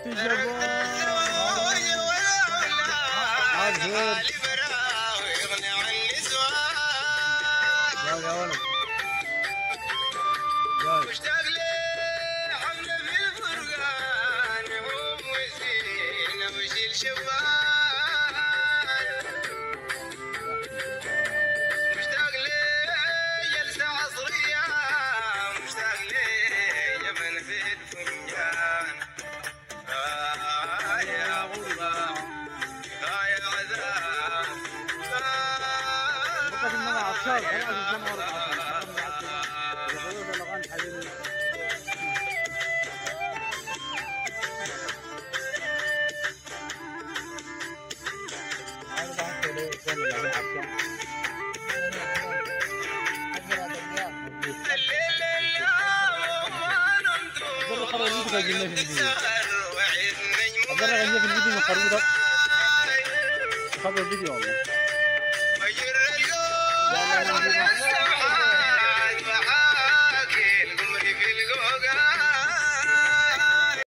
مشتاق لي حمله في الفرقان يوم وزينه وشيل شبان مشتاق لي جلسه عصريه مشتاق لي جبن في الفنجان يا غربه يا عذاب خبر الفيديو والله.